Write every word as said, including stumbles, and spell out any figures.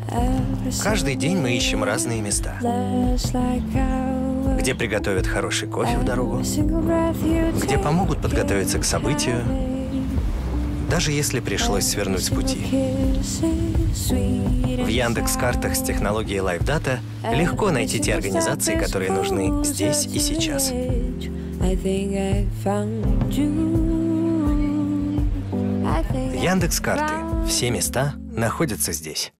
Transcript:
Каждый день мы ищем разные места, где приготовят хороший кофе в дорогу, где помогут подготовиться к событию, даже если пришлось свернуть с пути. В Яндекс.Картах с технологией LiveData легко найти те организации, которые нужны здесь и сейчас. Яндекс.Карты. Все места находятся здесь.